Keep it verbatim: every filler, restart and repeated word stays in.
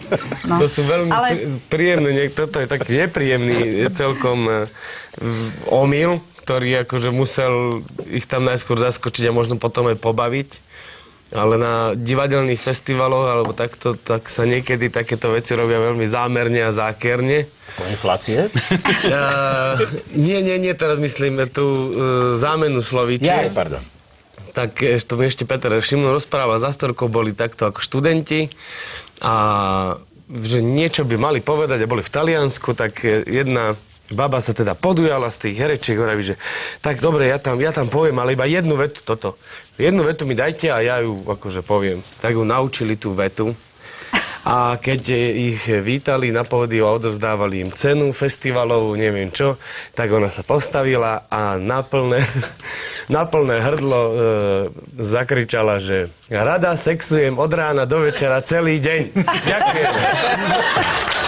No. To sú veľmi Ale... príjemné, toto je taký nepríjemný celkom omyl, ktorý akože musel ich tam najskôr zaskočiť a možno potom aj pobaviť. Ale na divadelných festivaloch alebo takto, tak sa niekedy takéto veci robia veľmi zámerne a zákerne. Po inflácie? Uh, nie, nie, nie, teraz myslím tú uh, zámenu slovíčie. Ja, pardon. Tak to mi ešte Peter Šimno rozprával, za storkou boli takto ako študenti a že niečo by mali povedať a boli v Taliansku, tak jedna baba sa teda podujala z tých herečiek, hovorí, že tak dobre, ja tam, ja tam poviem, ale iba jednu vetu toto. Jednu vetu mi dajte a ja ju akože poviem. Tak ju naučili tú vetu. A keď ich vítali na pódiu a odovzdávali im cenu festivalovú, neviem čo, tak ona sa postavila a na plné, na plné hrdlo e, zakričala, že rada sexujem od rána do večera celý deň. Ďakujem.